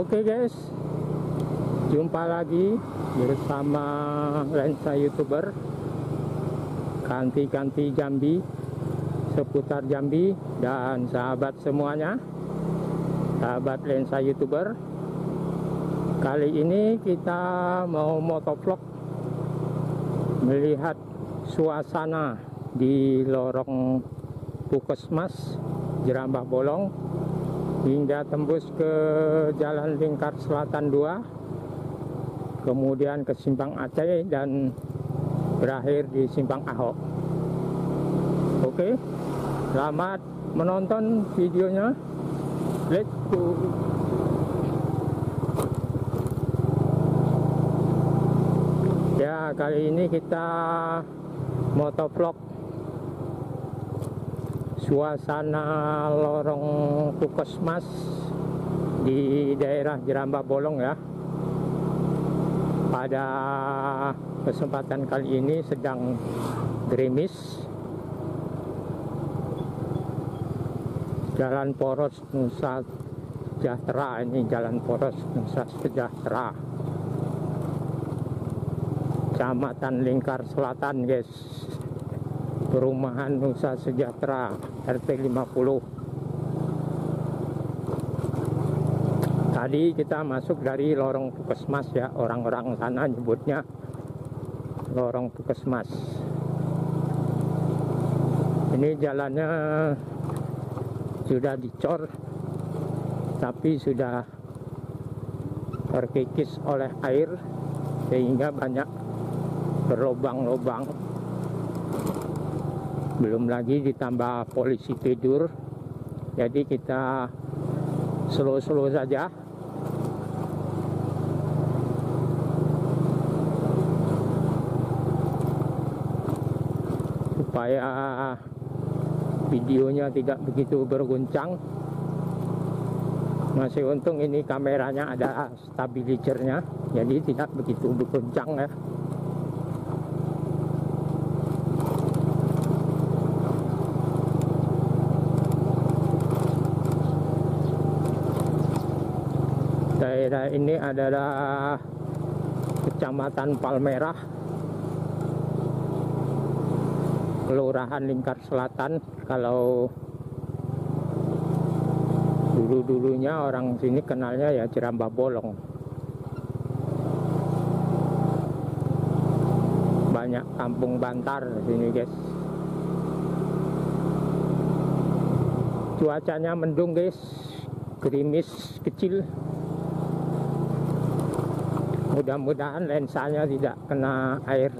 Oke guys, jumpa lagi bersama Lensa YouTuber. Ganti-ganti Jambi, seputar Jambi dan sahabat semuanya, sahabat Lensa YouTuber. Kali ini kita mau motovlog melihat suasana di lorong Puskesmas Jerambah Bolong hingga tembus ke Jalan Lingkar Selatan 2, kemudian ke Simpang Aceh dan berakhir di Simpang Ahok. Oke, selamat menonton videonya. Let's go. Ya, kali ini kita motovlog suasana lorong Puskesmas di daerah Jerambah Bolong ya. Pada kesempatan kali ini sedang gerimis. Jalan Poros Nusa Sejahtera, ini Jalan Poros Nusa Sejahtera, Kecamatan Lingkar Selatan guys. Perumahan Nusa Sejahtera RT 50. Tadi kita masuk dari lorong Puskesmas ya, orang-orang sana nyebutnya lorong Puskesmas. Ini jalannya sudah dicor, tapi sudah terkikis oleh air sehingga banyak berlobang-lobang. Belum lagi ditambah polisi tidur, jadi kita slow-slow saja. Supaya videonya tidak begitu berguncang. Masih untung ini kameranya ada stabilizernya, jadi tidak begitu berguncang ya. Daerah ini adalah Kecamatan Palmerah, Kelurahan Lingkar Selatan. Kalau dulu-dulunya orang sini kenalnya ya Jerambah Bolong. Banyak kampung bantar di sini guys. Cuacanya mendung guys, gerimis kecil. Mudah-mudahan lensanya tidak kena air.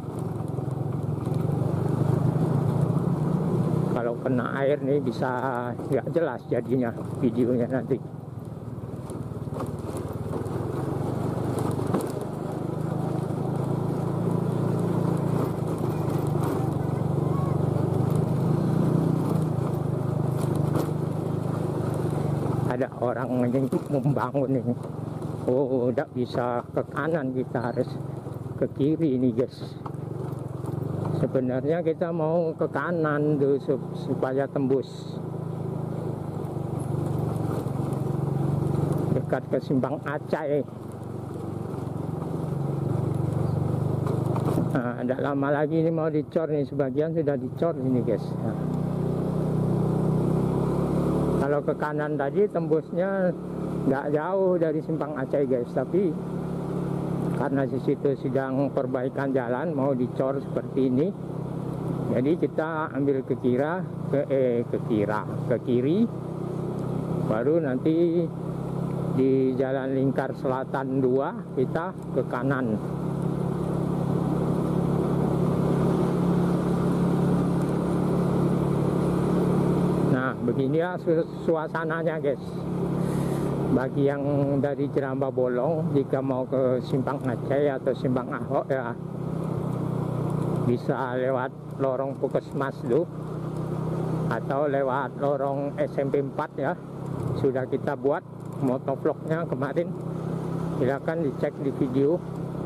Kalau kena air nih bisa nggak jelas jadinya videonya nanti. Ada orang yang membangun ini. Oh, tidak bisa ke kanan, kita harus ke kiri ini guys. Sebenarnya kita mau ke kanan tuh supaya tembus dekat ke Simpang Aceh. Nah, tidak lama lagi ini mau dicor nih, sebagian sudah dicor ini guys. Nah, kalau ke kanan tadi tembusnya nggak jauh dari Simpang Aceh guys, tapi karena di situ sedang perbaikan jalan mau dicor seperti ini, jadi kita ambil ke kiri, baru nanti di Jalan Lingkar Selatan 2 kita ke kanan. Nah, begini ya suasananya guys. Bagi yang dari Jerambah Bolong, jika mau ke Simpang Aceh atau Simpang Ahok ya, bisa lewat lorong Puskesmas dulu atau lewat lorong SMP 4 ya. Sudah kita buat motovlognya kemarin, silakan dicek di video.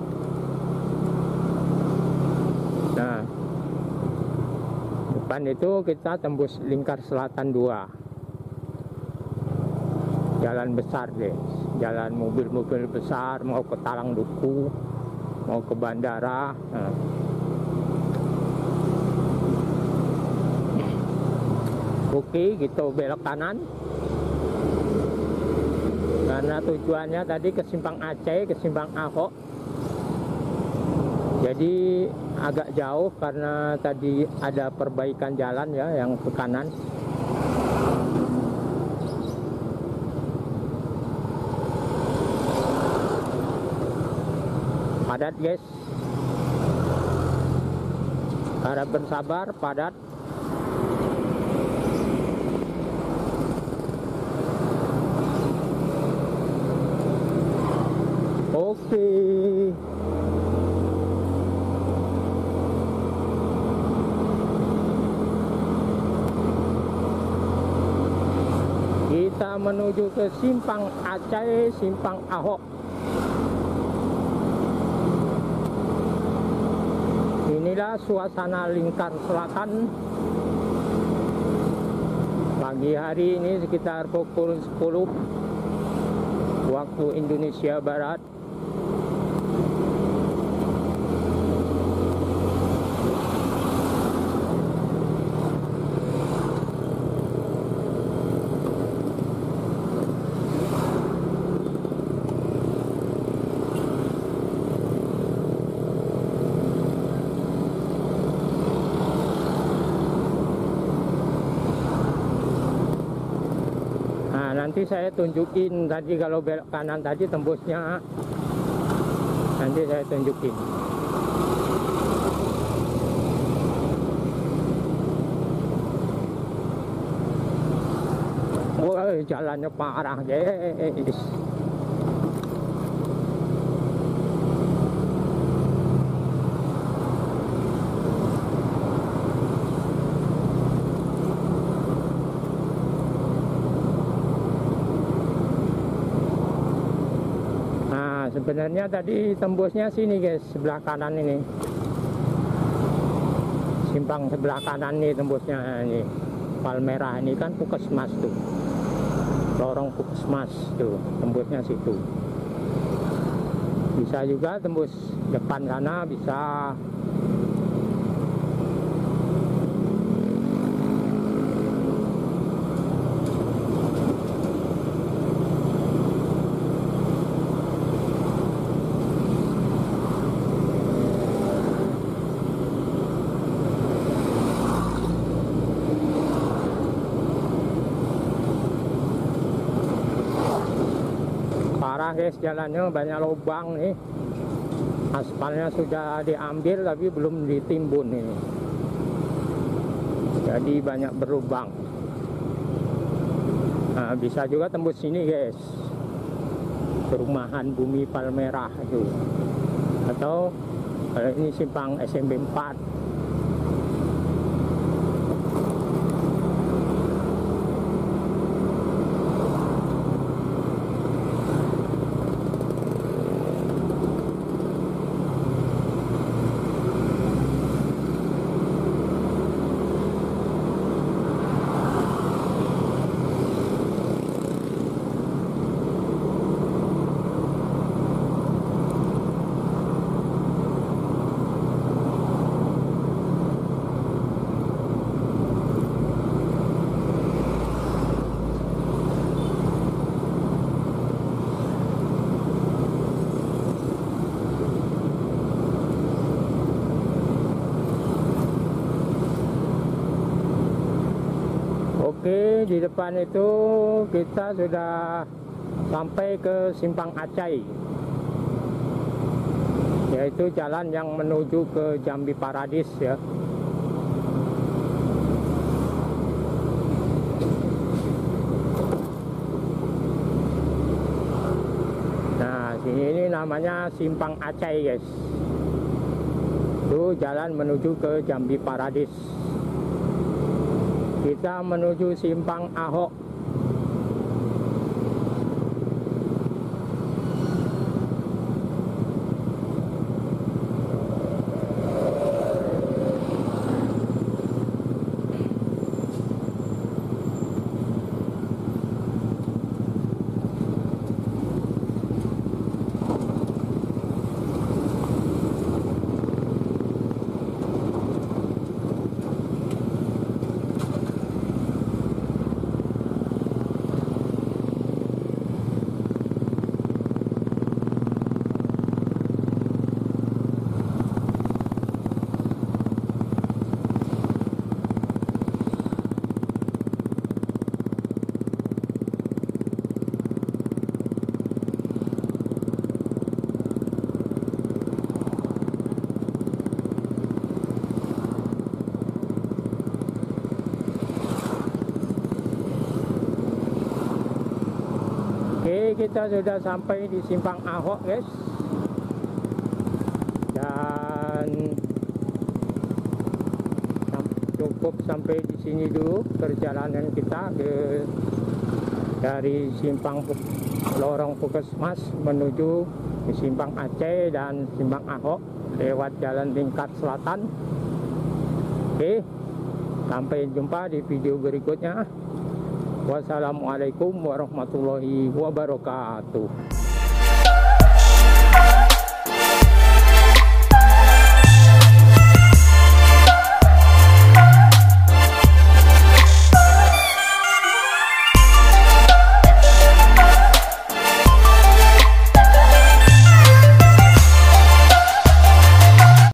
Nah, depan itu kita tembus Lingkar Selatan 2. jalan besar guys, jalan mobil-mobil besar mau ke Talang Duku, mau ke bandara. Nah. Oke, gitu belok kanan karena tujuannya tadi ke Simpang Aceh, ke Simpang Ahok, jadi agak jauh karena tadi ada perbaikan jalan ya yang ke kanan. Padat guys, harap bersabar, padat. Oke. Kita menuju ke Simpang Aceh, Simpang Ahok. Inilah suasana Lingkar Selatan pagi hari ini sekitar pukul 10 waktu Indonesia Barat. Nanti saya tunjukin tadi kalau belok kanan tadi tembusnya, nanti saya tunjukin. Wah, jalannya parah guys. Sebenarnya tadi tembusnya sini guys, sebelah kanan ini. Simpang sebelah kanan nih tembusnya ini. Palmerah ini kan Puskesmas tuh. Lorong Puskesmas tuh, tembusnya situ. Bisa juga tembus depan sana bisa. Parah guys, jalannya banyak lubang nih. Aspalnya sudah diambil tapi belum ditimbun ini. Jadi banyak berlubang. Nah, bisa juga tembus sini guys. Perumahan Bumi Palmerah itu. Atau kalau ini simpang SMB 4. Oke, di depan itu kita sudah sampai ke Simpang Aceh, yaitu jalan yang menuju ke Jambi Paradis ya. Nah, sini ini namanya Simpang Aceh guys. Itu jalan menuju ke Jambi Paradis. Kita menuju Simpang Ahok. kita sudah sampai di Simpang Ahok guys, dan cukup sampai di sini dulu perjalanan kita dari Simpang Lorong Puskesmas menuju ke Simpang Aceh dan Simpang Ahok lewat Jalan Tingkat Selatan. Oke, sampai jumpa di video berikutnya. Wassalamualaikum warahmatullahi wabarakatuh.